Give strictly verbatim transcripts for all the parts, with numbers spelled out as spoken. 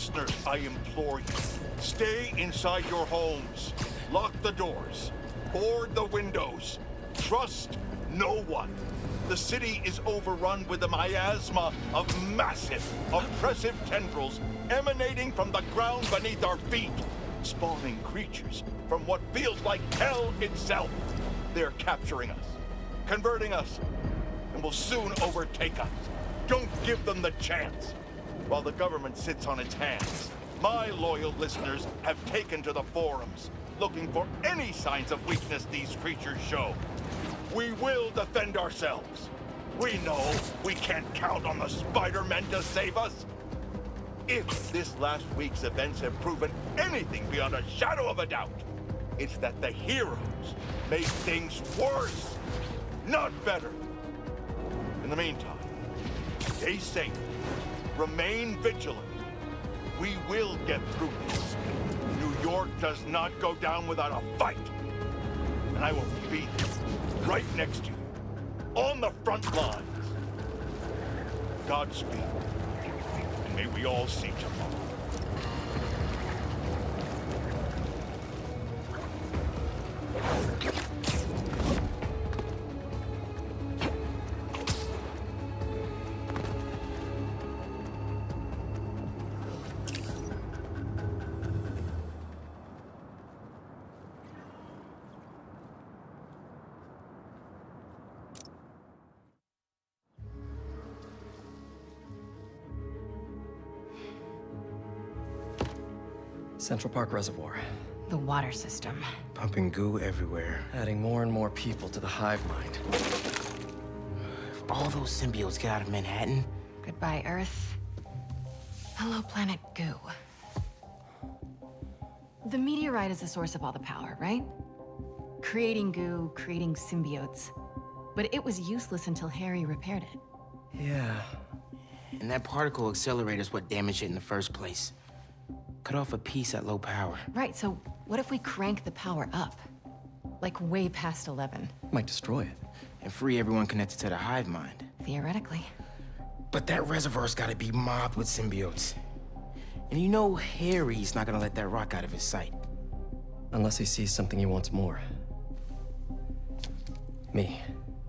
listeners, I implore you, stay inside your homes. Lock the doors. Board the windows. Trust no one. The city is overrun with a miasma of massive, oppressive tendrils emanating from the ground beneath our feet, spawning creatures from what feels like hell itself. They're capturing us, converting us, and will soon overtake us. Don't give them the chance. While the government sits on its hands, my loyal listeners have taken to the forums, looking for any signs of weakness these creatures show. We will defend ourselves. We know we can't count on the Spider-Men to save us. If this last week's events have proven anything beyond a shadow of a doubt, it's that the heroes make things worse, not better. In the meantime, stay safe, remain vigilant. We will get through this. New York does not go down without a fight. And I will be there, right next to you, on the front lines. Godspeed, and may we all see tomorrow. Central Park Reservoir. The water system. Pumping goo everywhere. Adding more and more people to the hive mind. If all those symbiotes get out of Manhattan... Goodbye, Earth. Hello, planet Goo. The meteorite is the source of all the power, right? Creating goo, creating symbiotes. But it was useless until Harry repaired it. Yeah. And that particle accelerator's what damaged it in the first place. Cut off a piece at low power. Right, so what if we crank the power up? Like way past eleven. Might destroy it. And free everyone connected to the hive mind. Theoretically. But that reservoir's gotta be mobbed with symbiotes. And you know Harry's not gonna let that rock out of his sight. Unless he sees something he wants more. Me.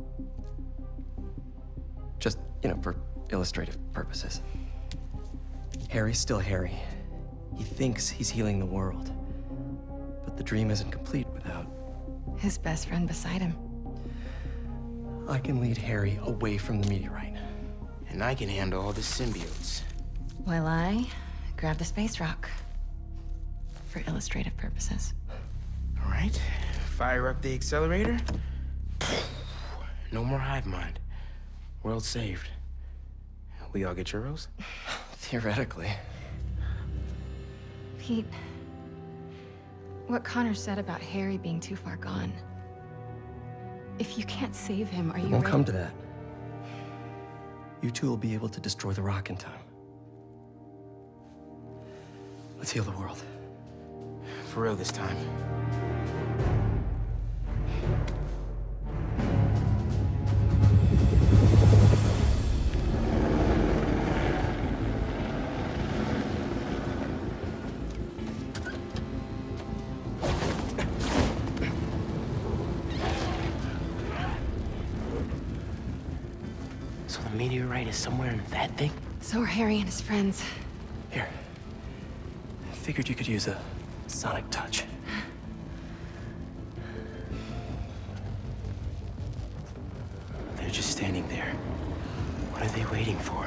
Just, you know, for illustrative purposes. Harry's still Harry. He thinks he's healing the world. But the dream isn't complete without... his best friend beside him. I can lead Harry away from the meteorite. And I can handle all the symbiotes. While I grab the space rock. For illustrative purposes. All right, fire up the accelerator. No more hive mind. World saved. We all get churros? Theoretically. Pete, what Connor said about Harry being too far gone. If you can't save him, are you It won't ready? come to that. You two will be able to destroy the rock in time. Let's heal the world. For real this time. So the meteorite is somewhere in that thing? So are Harry and his friends. Here. I figured you could use a sonic touch. They're just standing there. What are they waiting for?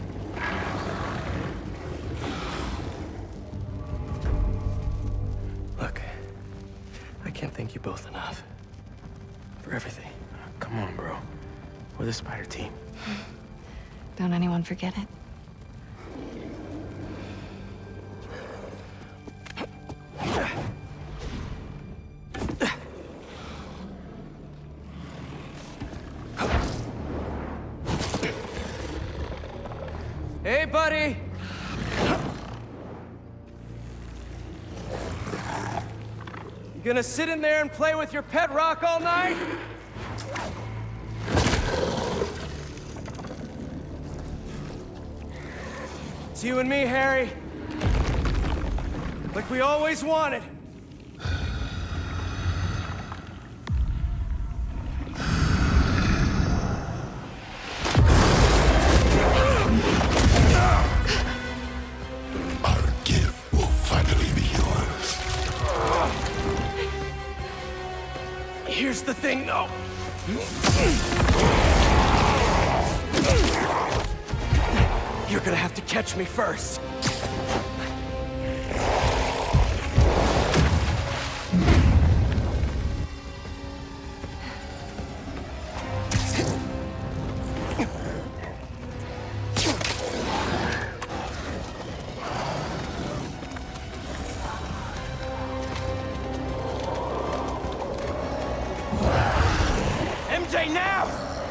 Look, I can't thank you both enough. For everything. Come on, bro. We're the Spider Team. Don't anyone forget it. Hey, buddy! You gonna sit in there and play with your pet rock all night? It's you and me, Harry. Like we always wanted. Our gift will finally be yours. Here's the thing, though. You're gonna have to catch me first. M J, now!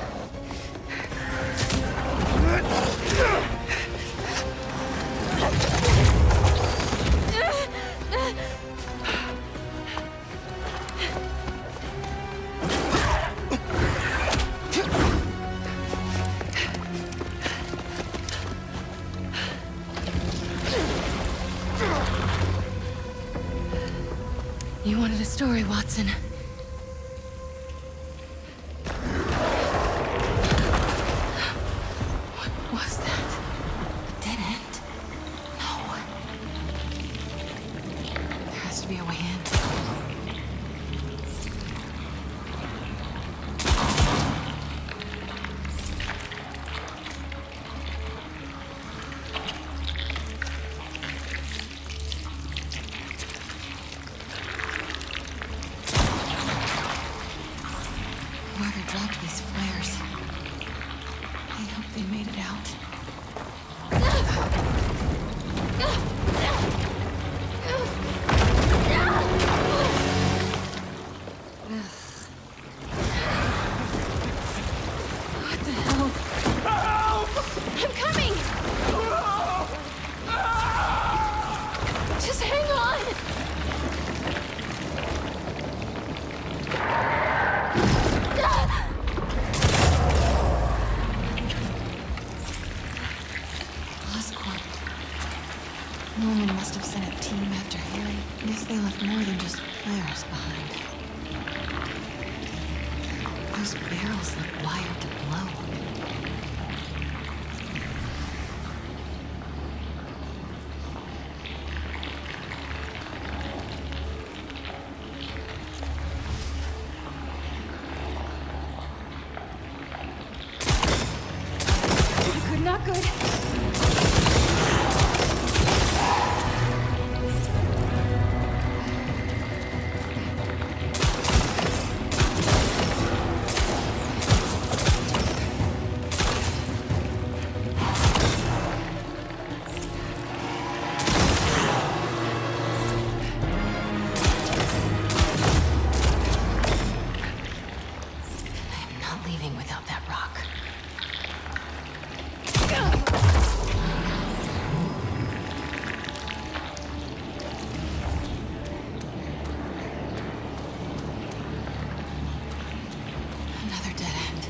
You wanted a story, Watson. What was that? A dead end? No. There has to be a way in. Whoever dropped these flares, I hope they made it out. What the hell? I'm coming! Just hang on! Oscorp. Norman must have sent a team after Harry. Guess they left more than just flares behind. Those barrels look wired to blow. Not good, not good. I'm not leaving without that rock. Another dead end.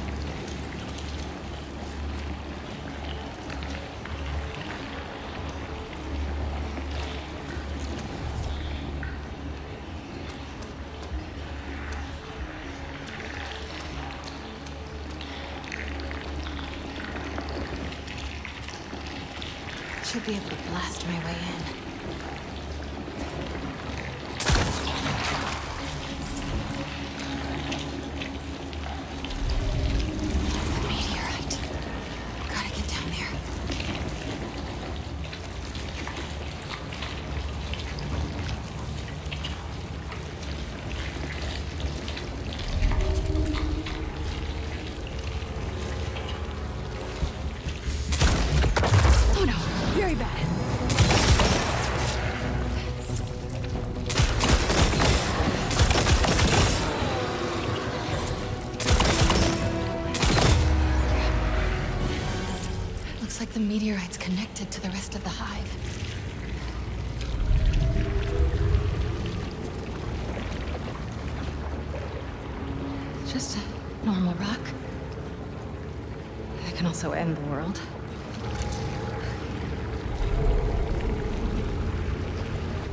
Should be able to blast my way in. Meteorite. Gotta get down there. Oh no, very bad. Looks like the meteorite's connected to the rest of the hive. Just a normal rock. That can also end the world.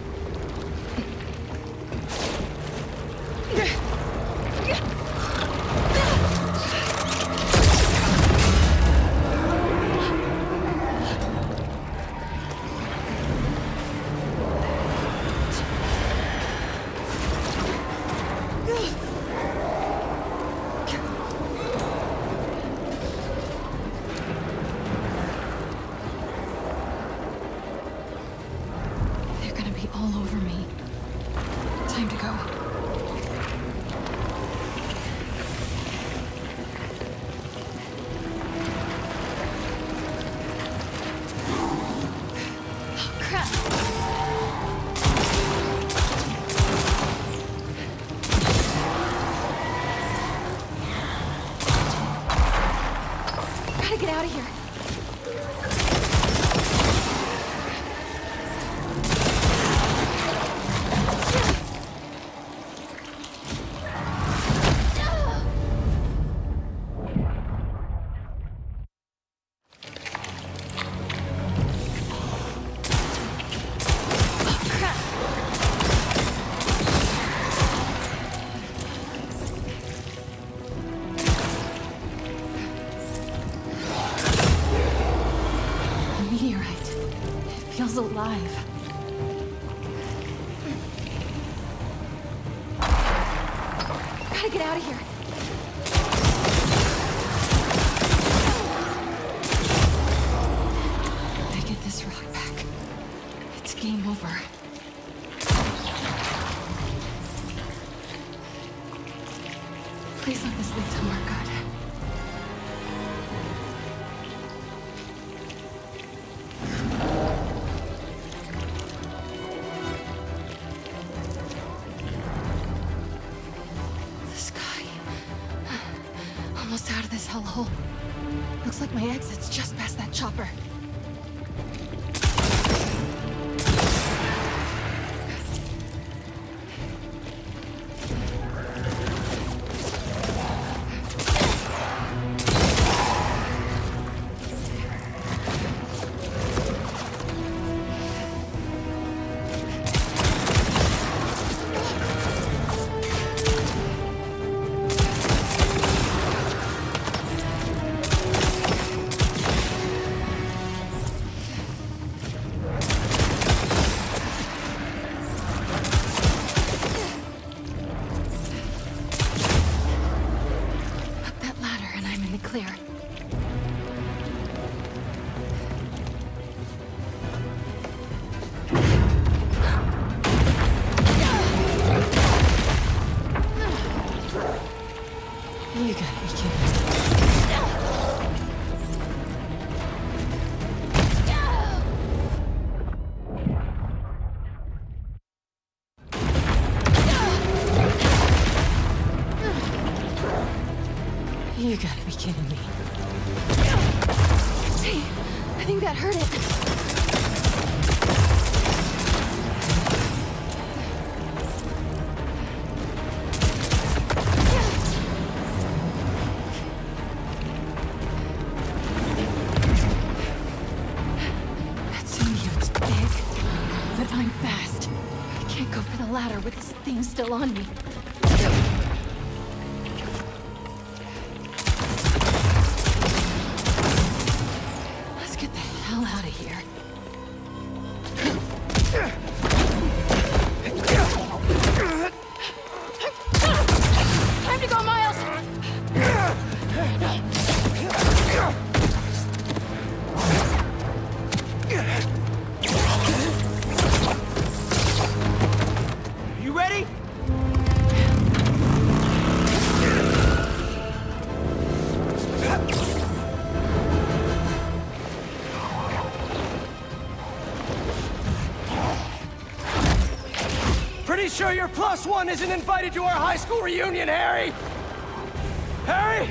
get out of here. Alive. Gotta get out of here. I get this rock back. It's game over. Please let this lead somewhere good. Out of this hellhole. Looks like my exit's just past that chopper. Clear. You gotta be kidding me. You gotta be kidding me. Hey, I think that hurt it. That symbiote's big, but I'm fast. I can't go for the ladder with this thing still on me. Out of here. Time to go, Miles! You ready? Pretty sure your plus one isn't invited to our high school reunion, Harry! Harry?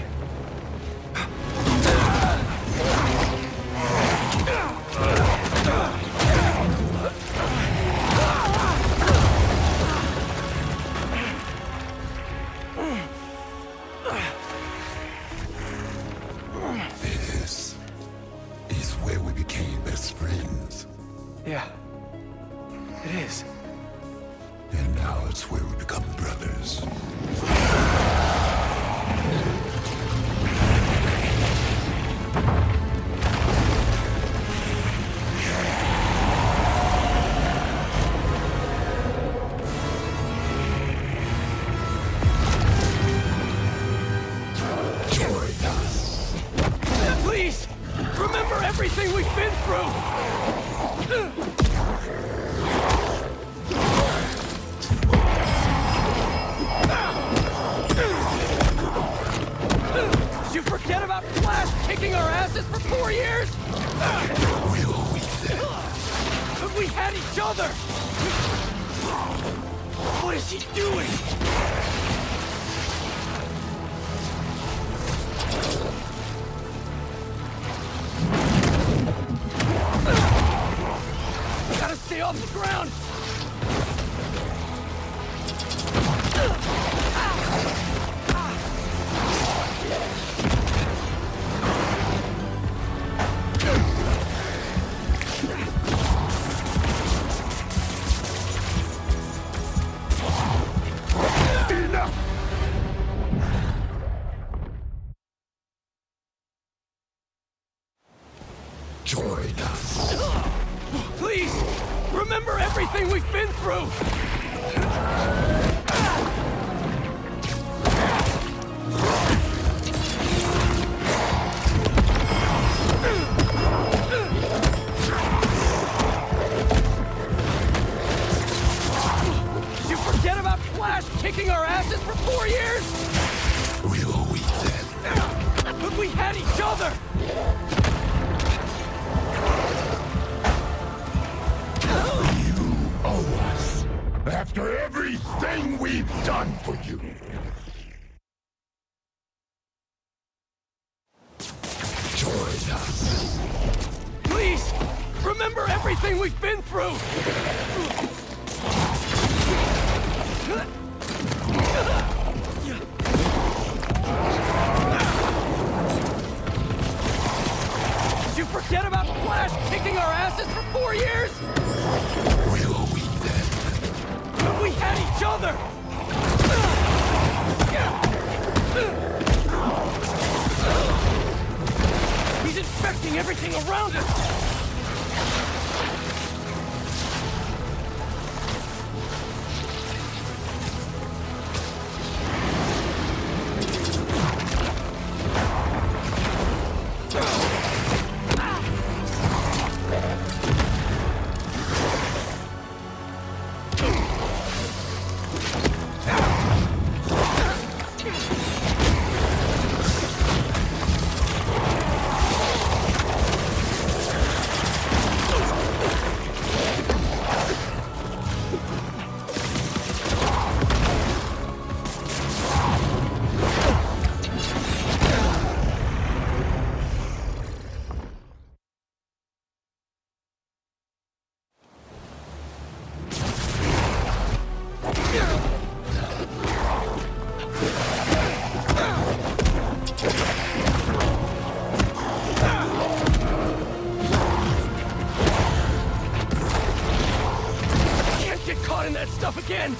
This is where we became best friends. Yeah, it is. And now it's where we become brothers. Join us. Please, remember everything we've been through! Did you forget about Flash kicking our asses for four years? Will we then? But we had each other! What is he doing? Remember everything we've been through! Did you forget about Flash kicking our asses for four years? We were weak then. But we had each other! You owe us. After everything we've done for you. Join us. Please! Remember everything we've been through! Did you forget about Flash kicking our asses for four years? We were weak then. But we had each other! He's infecting everything around us! Again!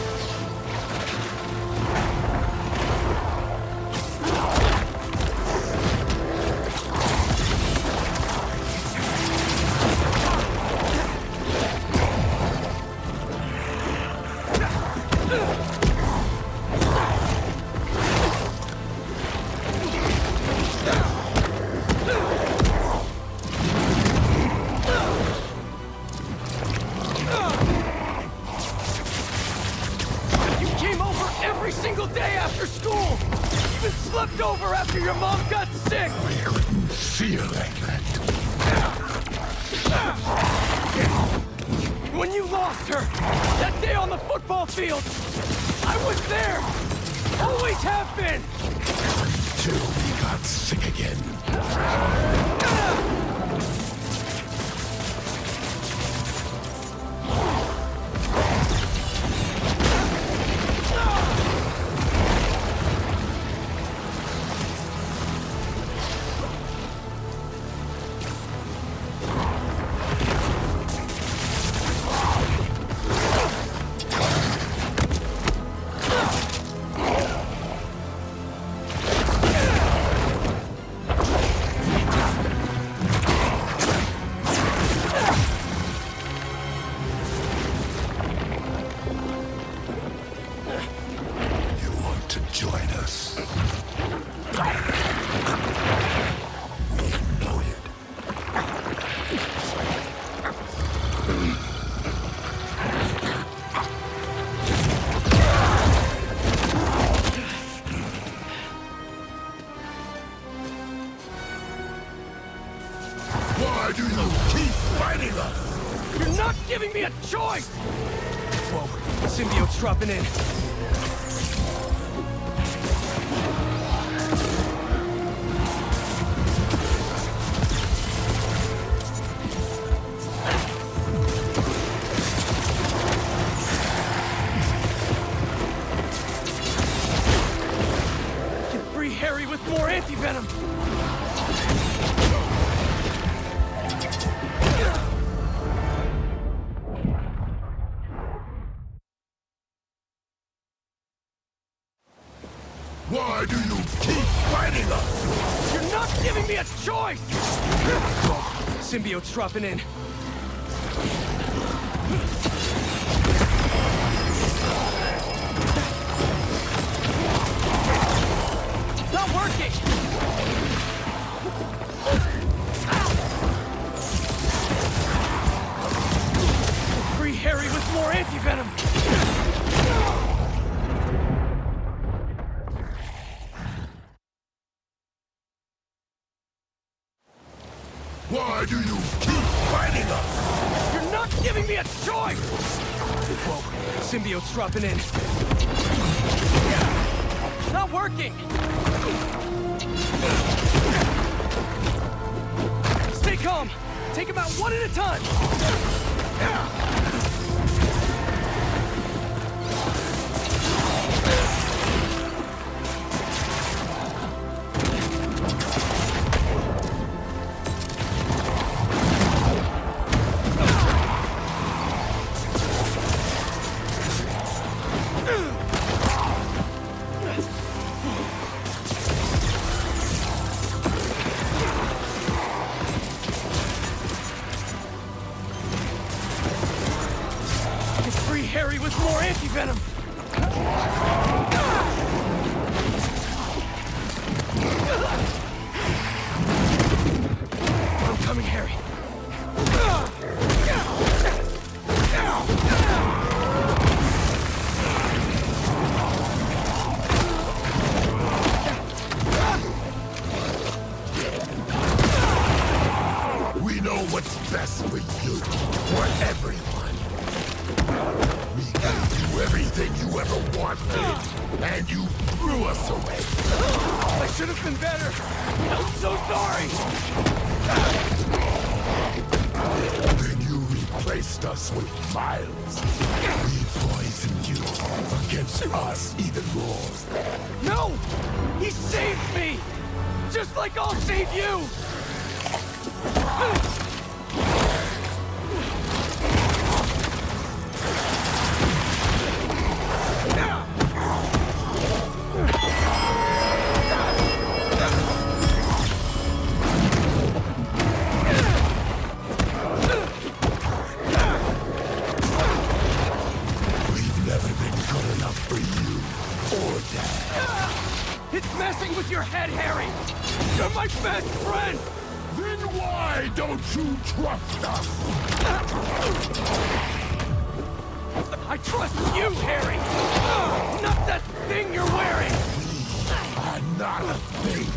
When you lost her, that day on the football field, I was there! Always have been! Till we got sick again. Why do you keep fighting us? You're not giving me a choice! Whoa, symbiote's dropping in. Can free Harry with more anti-venom! Why do you keep fighting us? You're not giving me a choice! Symbiote's dropping in. Not working! Free Harry with more anti-venom! Why do you keep fighting us? You're not giving me a choice! Whoa, symbiote's dropping in. Not working! Stay calm! Take him out one at a time! Harry with more anti-venom! I'm coming, Harry. We know what's best for you, for everyone. We gave you everything you ever wanted, and you threw us away. I should have been better. I'm so sorry. Then you replaced us with Miles. We poisoned you against us even more. No! He saved me! Just like I'll save you! It's messing with your head, Harry! You're my best friend! Then why don't you trust us? I trust you, Harry! Not that thing you're wearing! We are not a thing.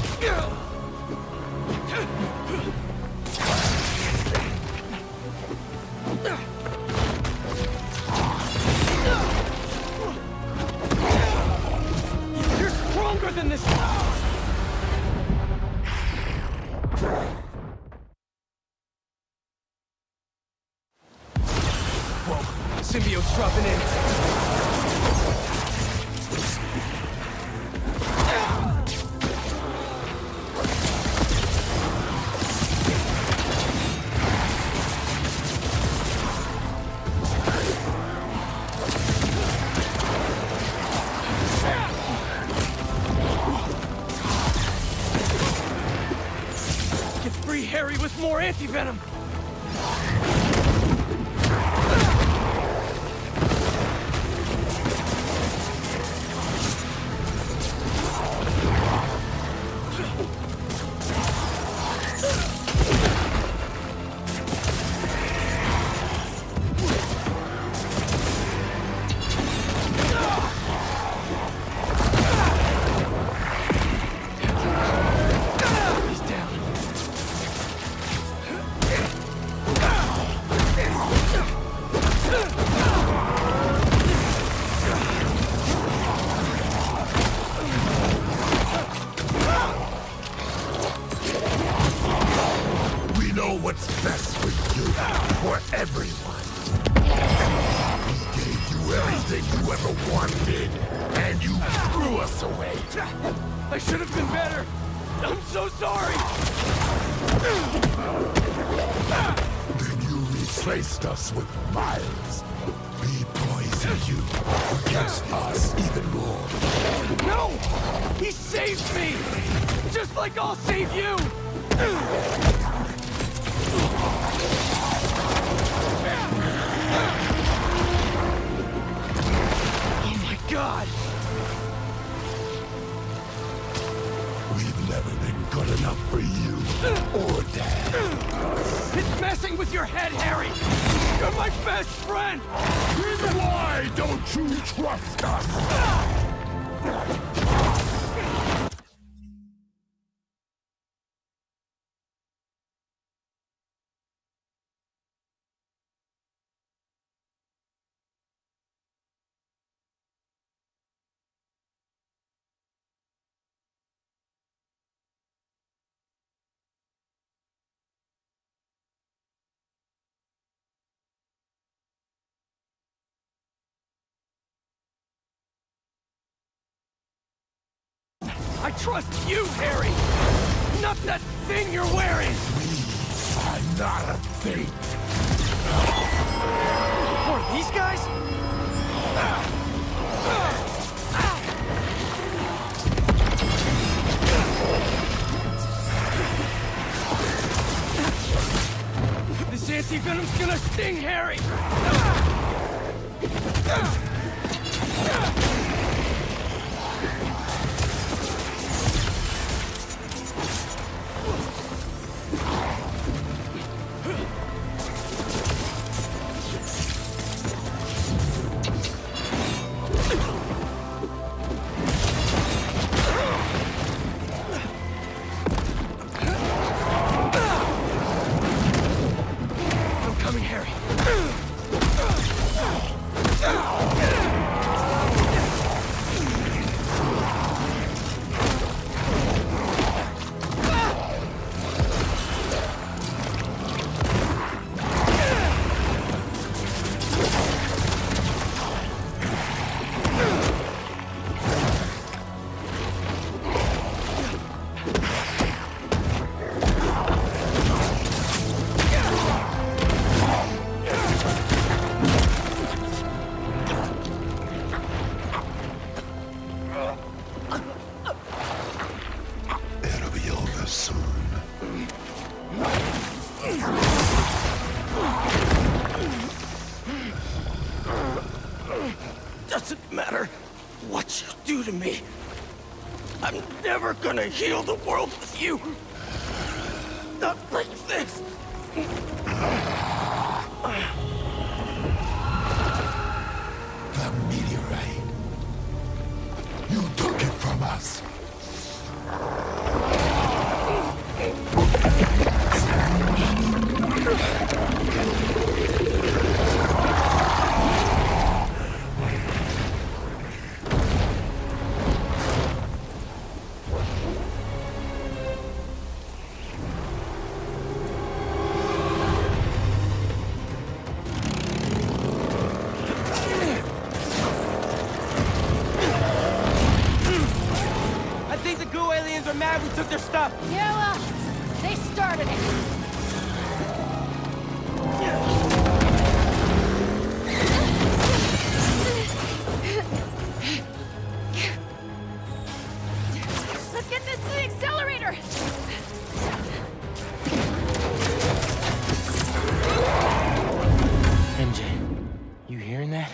You're stronger than this! Whoa, symbiote's dropping in. Get free Harry with more anti-venom! He's down. We know what's best for you, for everyone. We gave you everything you ever wanted, and you threw us away. I should have been better. I'm so sorry. Then you replaced us with Miles. We poisoned you against us even more. No! He saved me! Just like I'll save you! God! We've never been good enough for you, or Dad. It's messing with your head, Harry! You're my best friend! Then why don't you trust us? I trust you, Harry! Not that thing you're wearing! I'm not a thing. Or these guys? This anti-venom's gonna sting Harry! Doesn't matter what you do to me. I'm never gonna heal the world with you. Not like this. The meteorite. You took it from us. Are mad we took their stuff. Yeah, well, they started it. Let's get this to the accelerator. M J, you hearing that?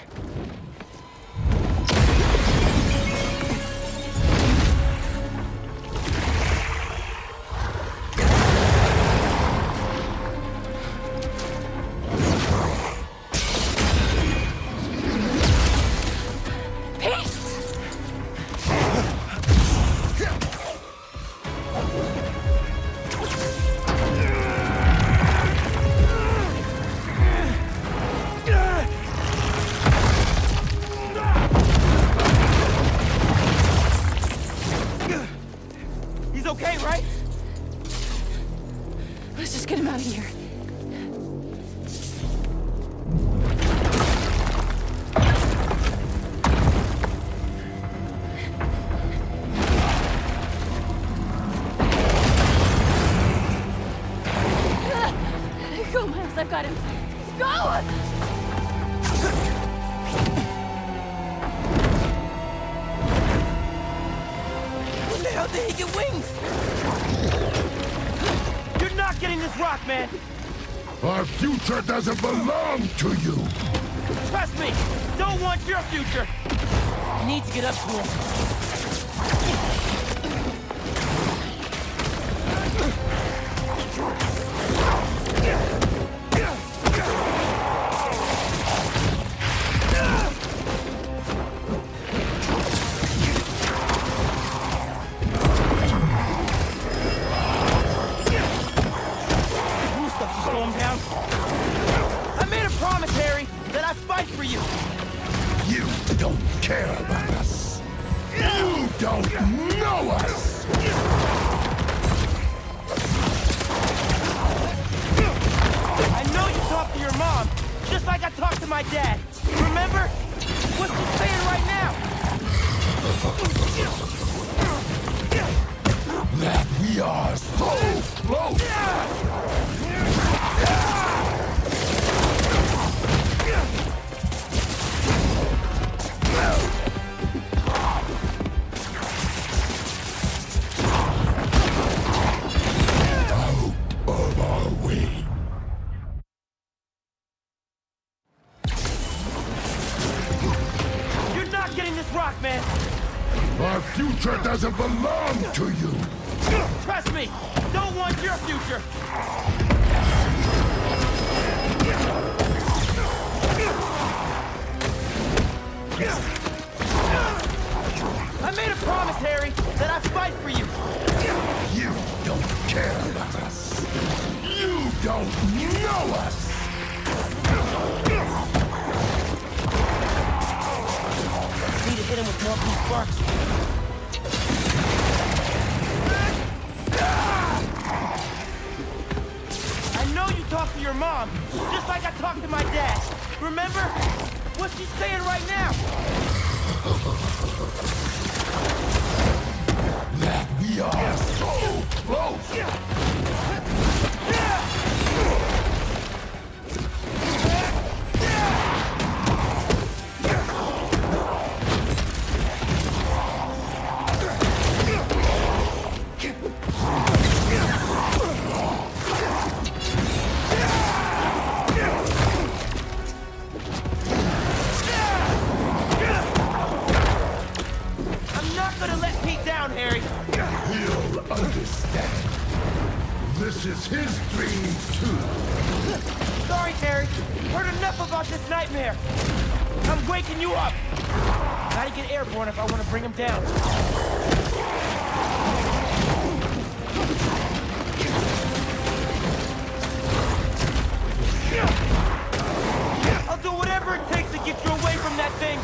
Okay, right? Let's just get him out of here. Go, Miles, I've got him. Go! How did he get wings? You're not getting this rock, man! Our future doesn't belong to you! Trust me! Don't want your future! need to get up to him. You don't care about us. You don't know us. I know you talked to your mom, just like I talked to my dad. Remember? What's she saying right now? That we are so close. Our future doesn't belong to you! Trust me! Don't want your future! I made a promise, Harry, that I'd fight for you! You don't care about us! You don't know us! Need to hit him with more blue sparks. I know you talked to your mom, just like I talked to my dad. Remember? What's she saying right now? That we are so close! This is his dream, too. Sorry, Harry. Heard enough about this nightmare. I'm waking you up. Gotta get airborne if I want to bring him down. I'll do whatever it takes to get you away from that thing.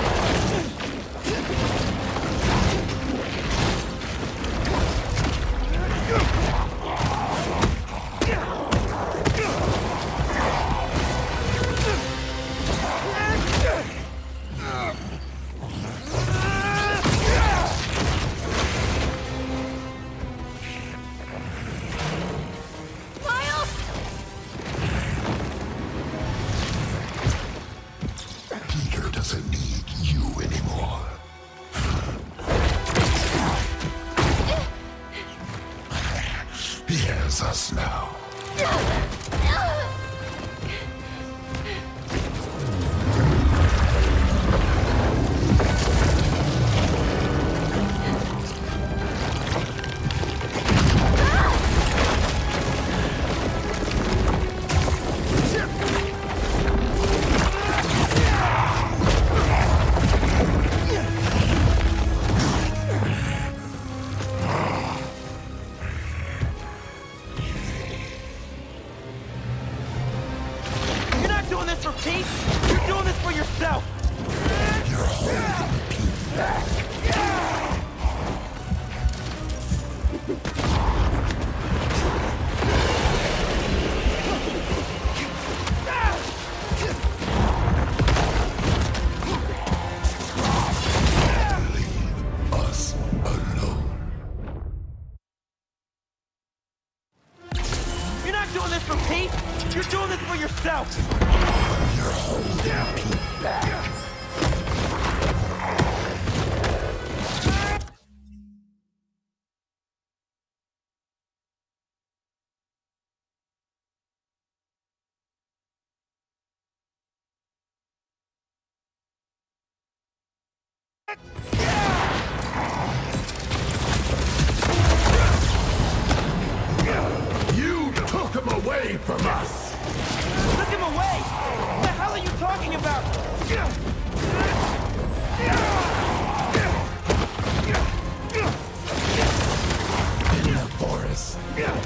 Us now.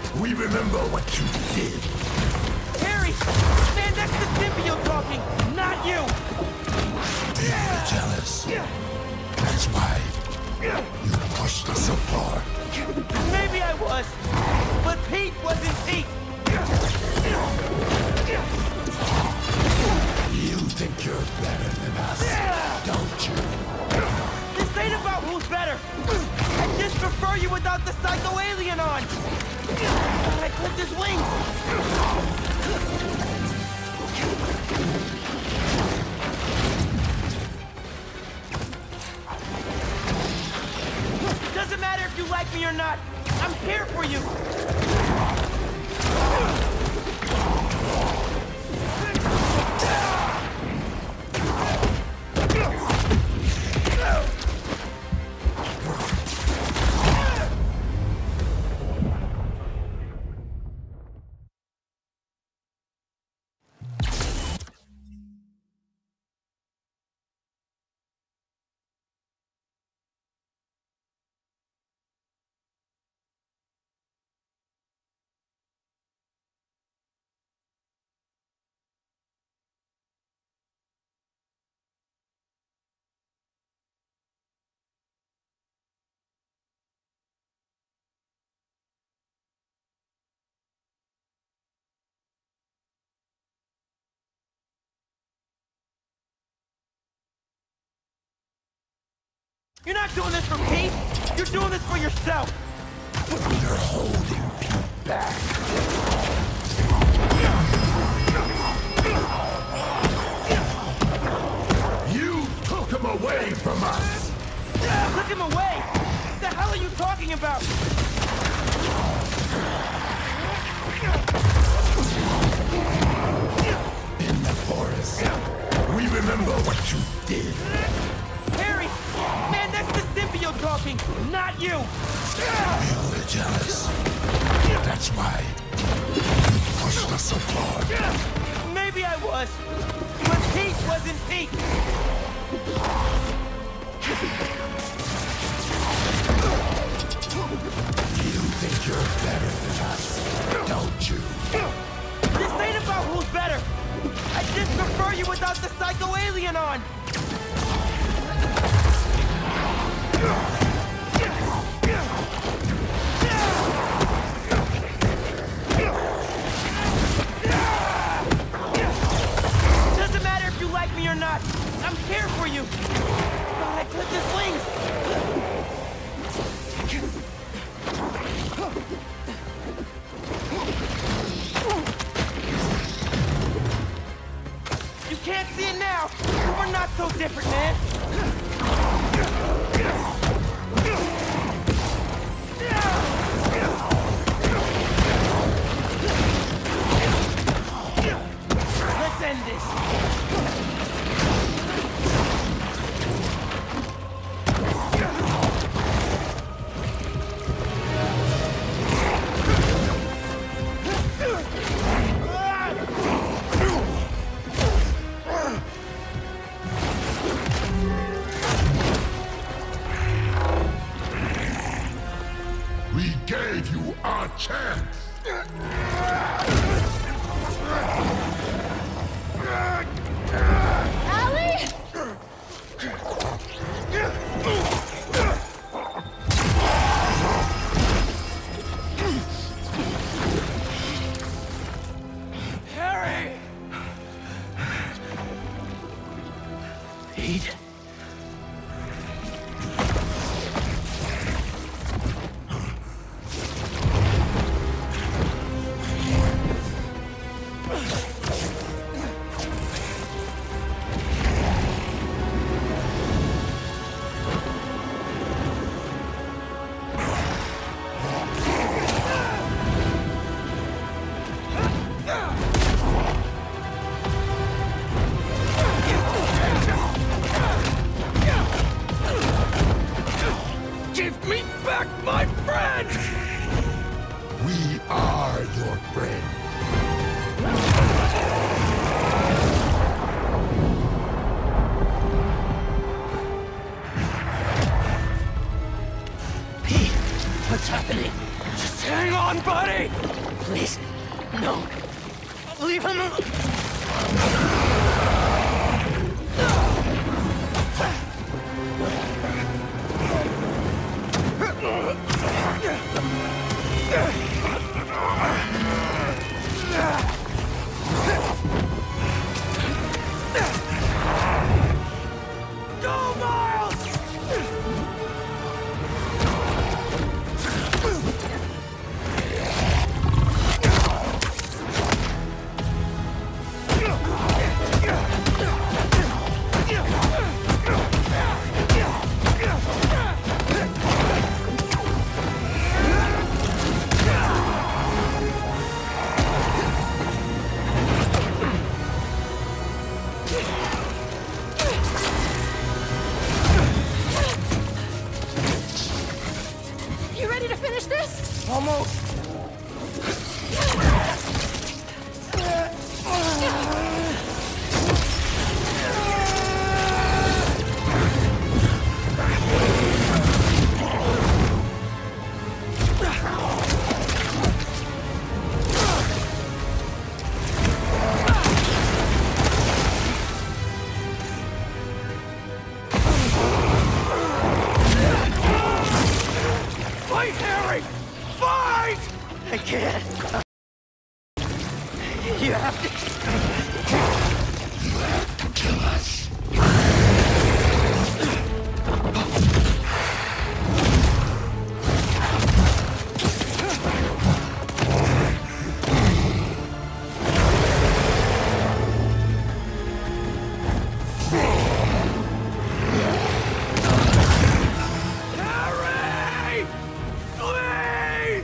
We remember what you did. Harry! Man, that's the symbiote talking, not you! You're jealous. That's why you pushed us apart. Maybe I was, but Pete wasn't Pete! You think you're better than us, don't you? This ain't about who's better! I just prefer you without the psycho-alien on! I clipped his wings! Doesn't matter if you like me or not! I'm here for you! You're not doing this for Pete! You're doing this for yourself! You're holding Pete back. You took him away from us! Took him away! What the hell are you talking about? In the forest, we remember what you did. Harry! Man, that's the symbiote talking, not you! You were jealous. That's why you pushed us apart. Maybe I was, but Pete wasn't Pete! You think you're better than us, don't you? This ain't about who's better! I just prefer you without the psycho-alien on! Doesn't matter if you like me or not. I'm here for you. God, I clipped his wings. You can't see it now. We're not so different, man. Let's end this. We gave you our chance. Allie? Harry! Pete? Give me back my friend! We are your friend. Pete, what's happening? Just hang on, buddy! Please, no. Leave him alone. Go, Miles! You ready to finish this? Almost. Fight, Harry! Fight! I can't. You have to... You have to kill us. Harry! Please!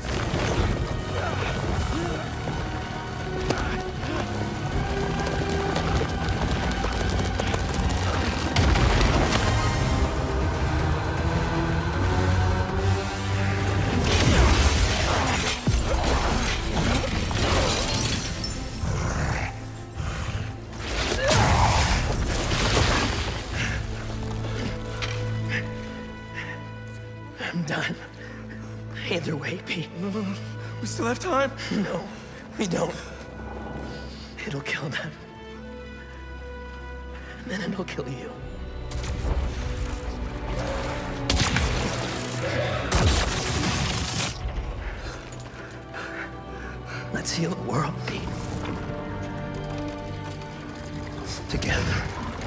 I'm done. Either way, Pete. We still have time? No, we don't. It'll kill them. And then it'll kill you. Let's heal the world, Pete. Together.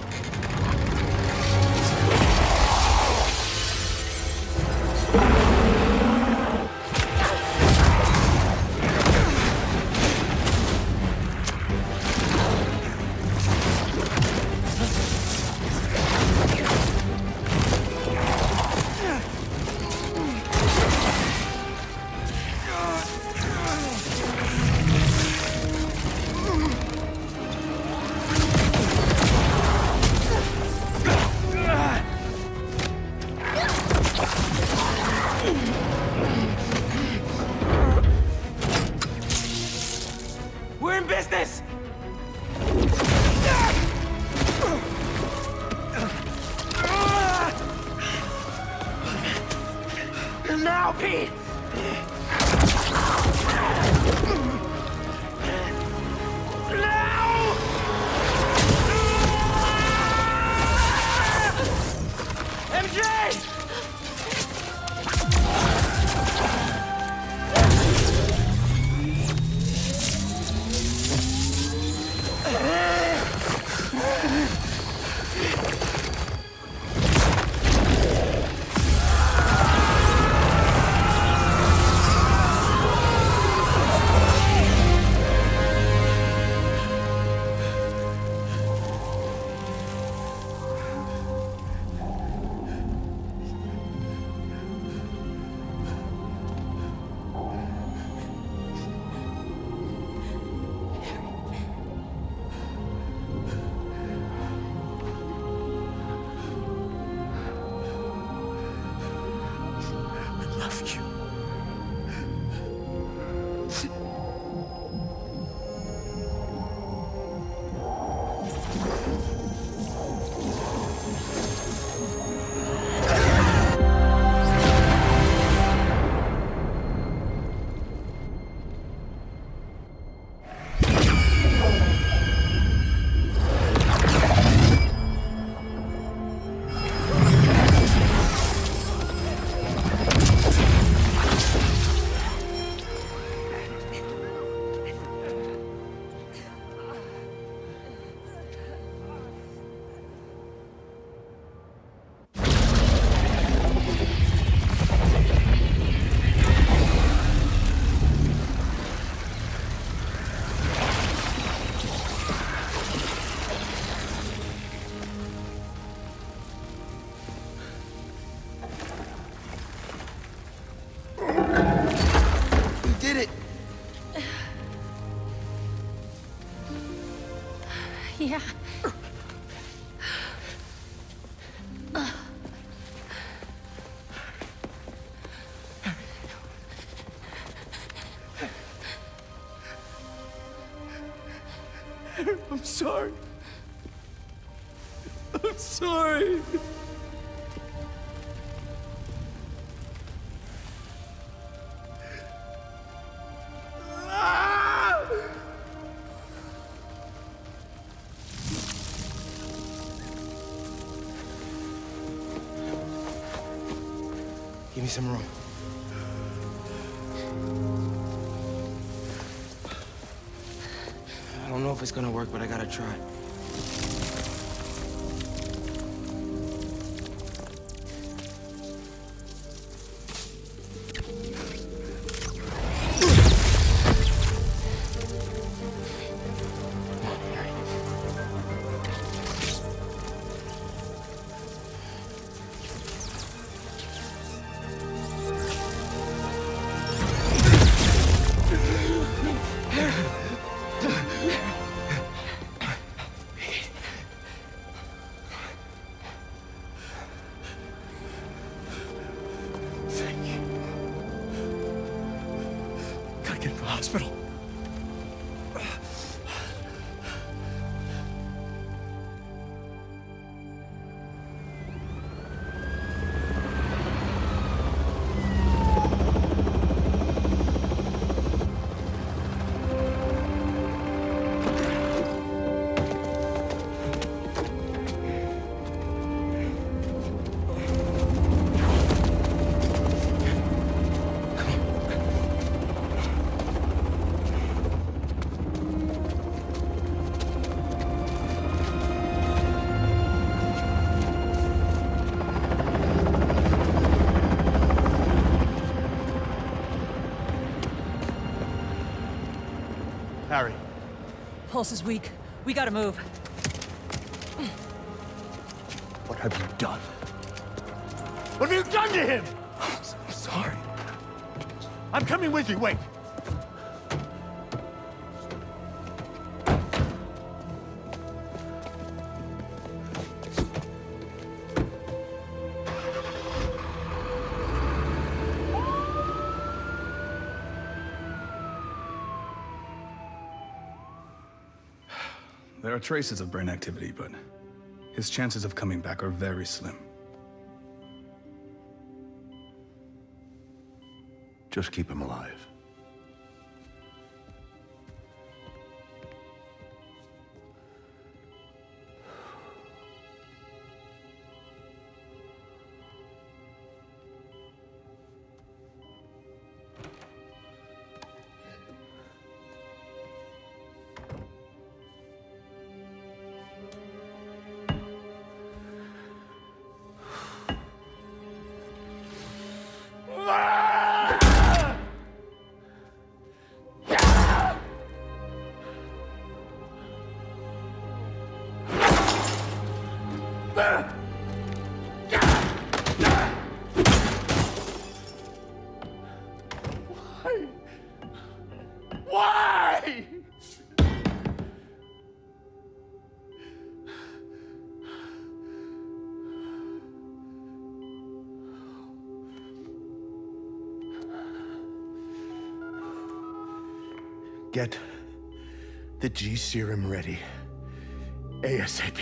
We're in business! Now, Pete! Now! M J! Yeah. I'm sorry. I'm sorry. Give me some room. I don't know if it's gonna work, but I gotta try. Gotta get to the hospital. Harry. Pulse is weak. We gotta move. What have you done? What have you done to him? I'm sorry. I'm coming with you, wait. There are traces of brain activity, but his chances of coming back are very slim. Just keep him alive. Why? Get the G serum ready. ASAP.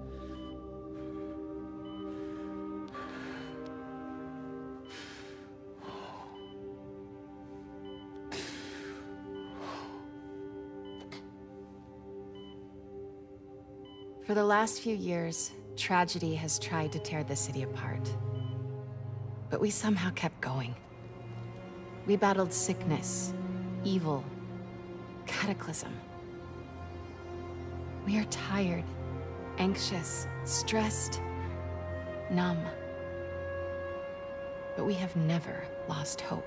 For the last few years, tragedy has tried to tear the city apart. But we somehow kept going. We battled sickness, evil, cataclysm. We are tired, anxious, stressed, numb. But we have never lost hope.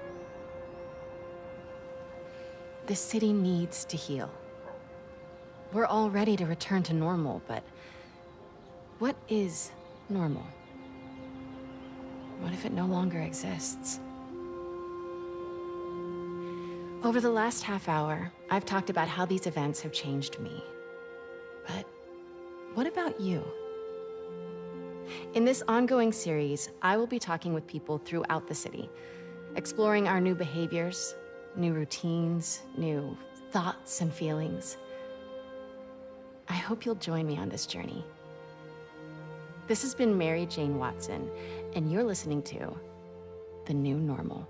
The city needs to heal. We're all ready to return to normal, but what is normal? What if it no longer exists? Over the last half hour, I've talked about how these events have changed me. But what about you? In this ongoing series, I will be talking with people throughout the city, exploring our new behaviors, new routines, new thoughts and feelings. I hope you'll join me on this journey. This has been Mary Jane Watson, and you're listening to The New Normal.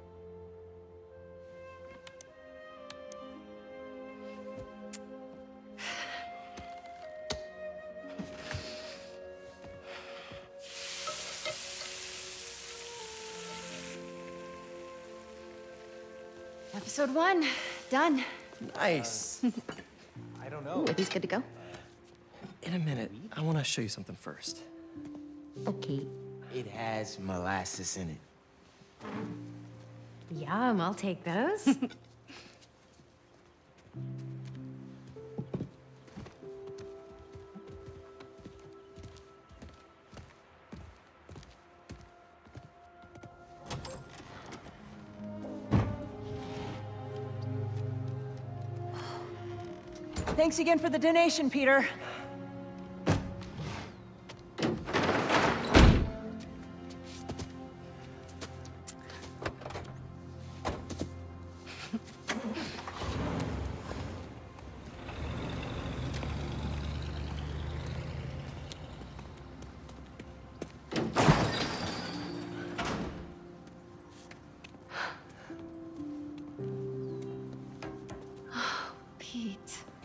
Episode one, done. Nice. I don't know. Ooh, are these good to go? In a minute, I want to show you something first. Okay. It has molasses in it. Yum, I'll take those. Thanks again for the donation, Peter. Pete.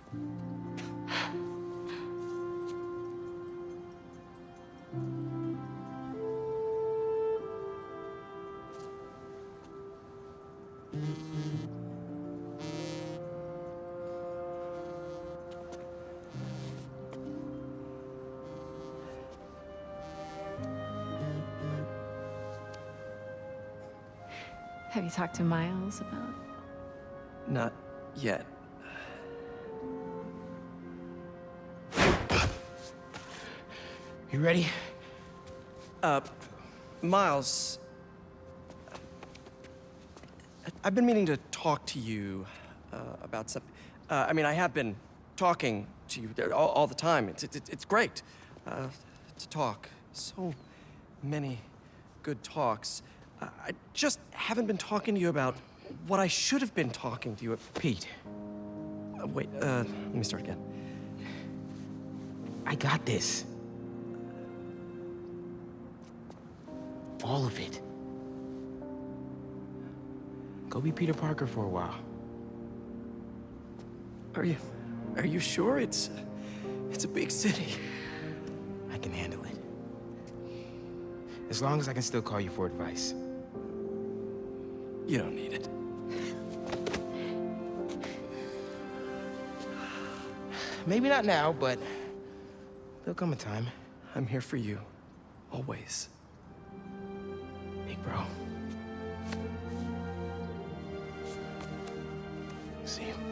Have you talked to Miles about... Not yet. You ready? Uh, Miles... I've been meaning to talk to you uh, about something. Uh, I mean, I have been talking to you all, all the time. It's, it's, it's great uh, to talk. So many good talks. Uh, I just haven't been talking to you about what I should have been talking to you about. Pete. Uh, wait, uh, let me start again. I got this. All of it. Go be Peter Parker for a while. Are you, are you sure? It's, it's a big city. I can handle it. As long as I can still call you for advice. You don't need it. Maybe not now, but there'll come a time. I'm here for you, always. Big bro. See you.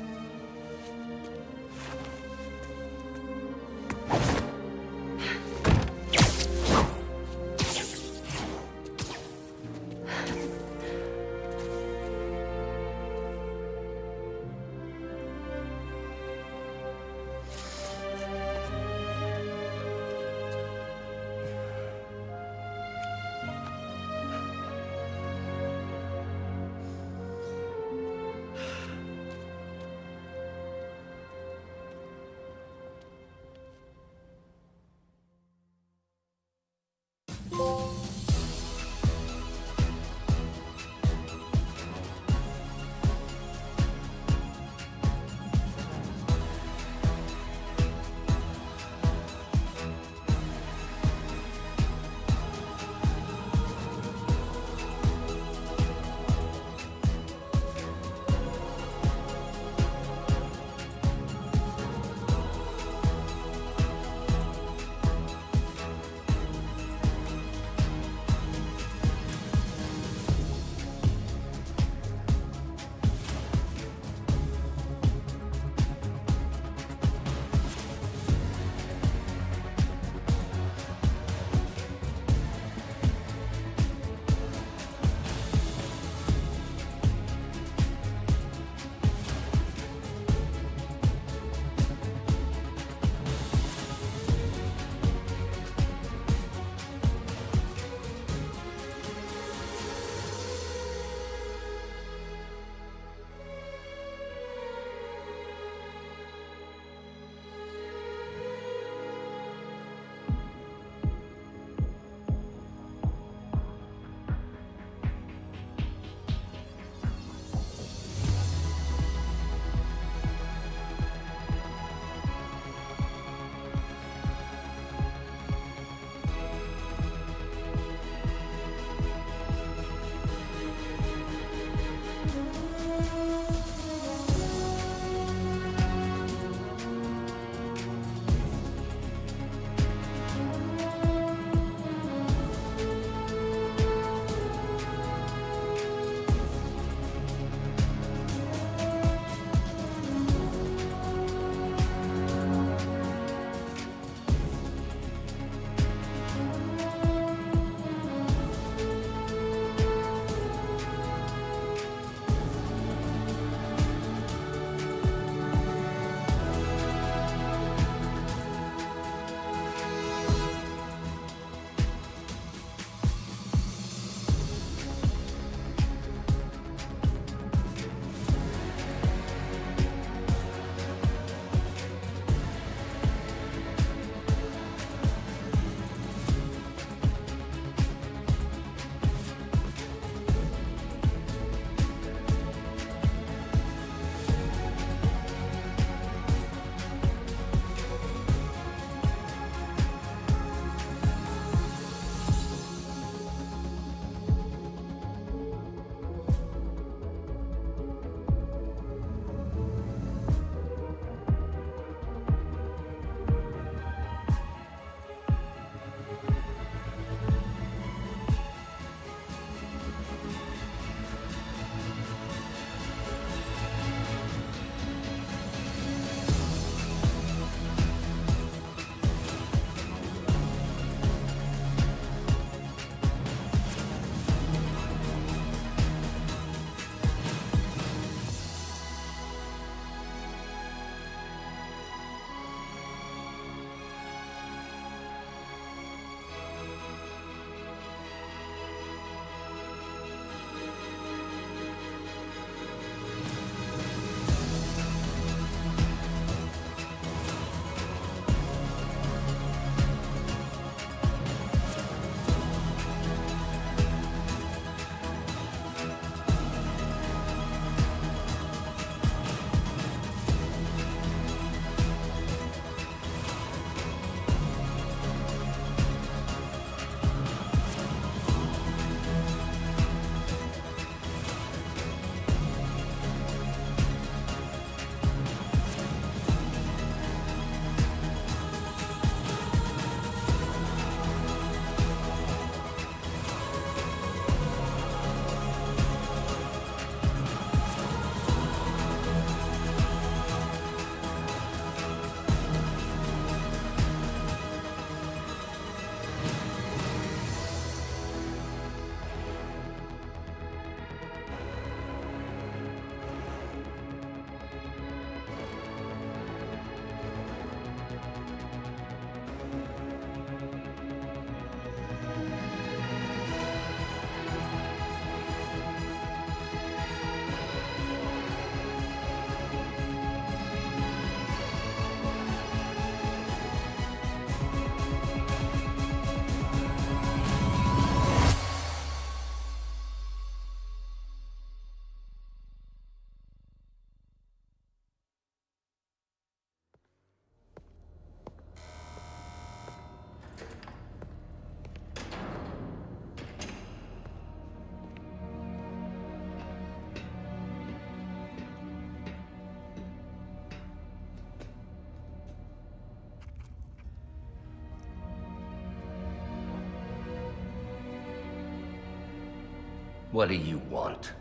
What do you want?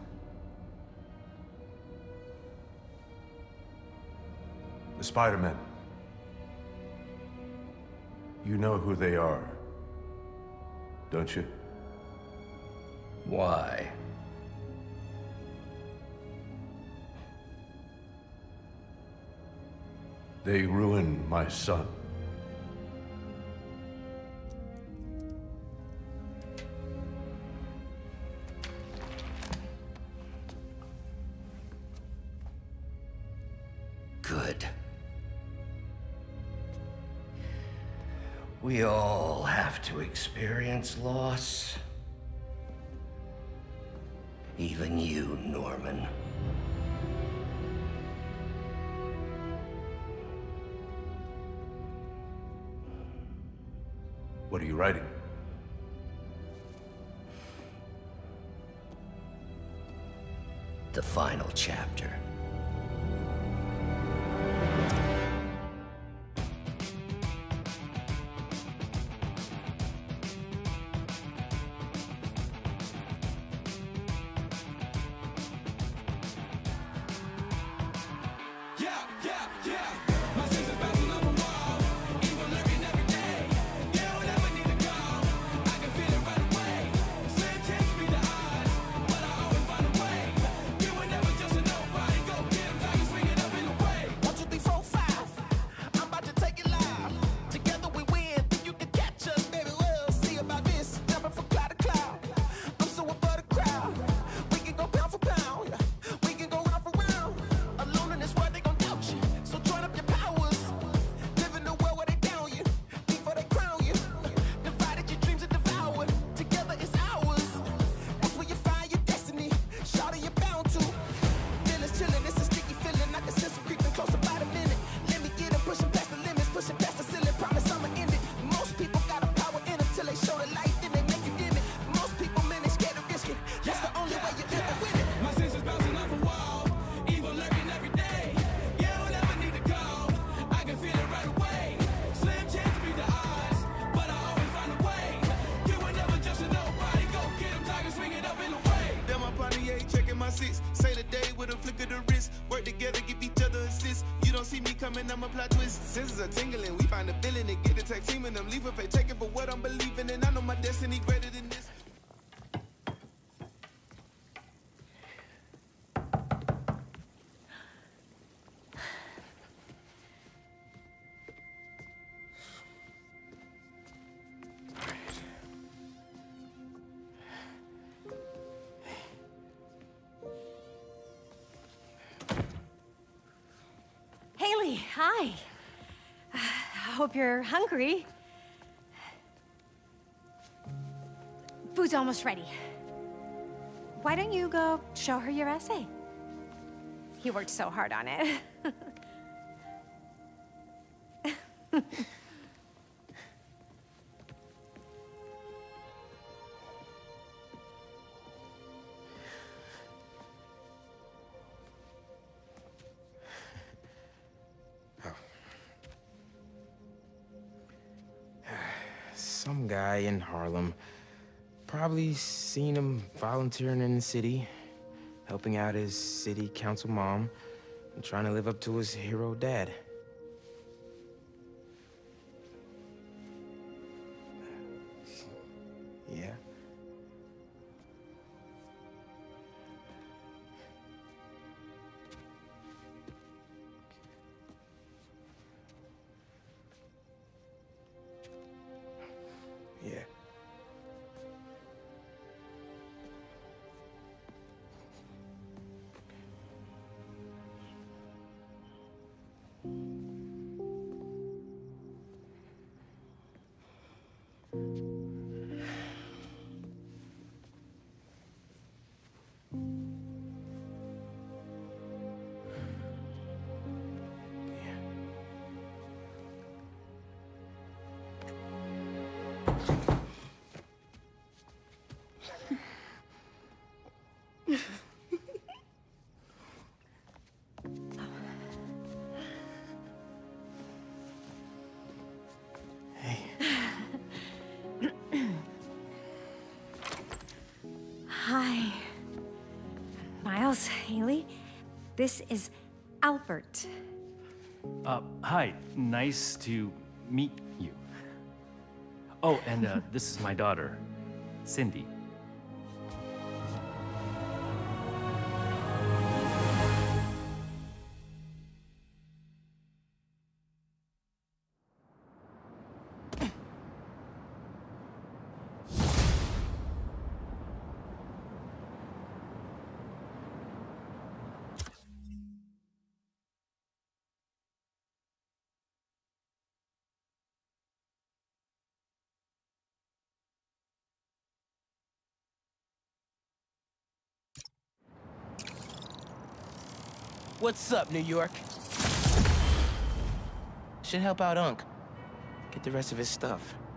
The Spider-Men. You know who they are, don't you? Why? They ruined my son. Good. We all have to experience loss. Even you, Norman. What are you writing? The final chapter. Say the day with a flick of the wrist. Work together, give each other assists. You don't see me coming, I'm a plot twist. Senses are tingling, we find a villain and get the tag team and them leave if they take it for what I'm believing. And I know my destiny greater than this. Haley, hi. I hope you're hungry. Food's almost ready. Why don't you go show her your essay? You worked so hard on it. Some guy in Harlem. Probably seen him volunteering in the city, helping out his city council mom, and trying to live up to his hero dad. Yeah. Yeah. Haley. This is Albert. Uh, hi. Nice to meet you. Oh, and uh, this is my daughter, Cindy. What's up, New York? Should help out Unc. Get the rest of his stuff.